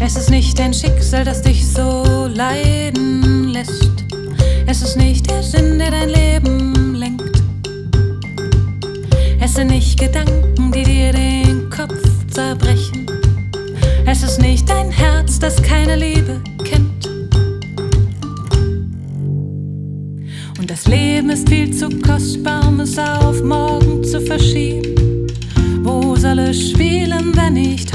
Es ist nicht dein Schicksal, das dich so leiden lässt. Es ist nicht der Sinn, der dein Leben lenkt. Es sind nicht Gedanken, die dir den Kopf zerbrechen. Es ist nicht dein Herz, das keine Liebe kennt. Und das Leben ist viel zu kostbar, um es auf morgen zu verschieben. Wo soll es spielen, wenn nicht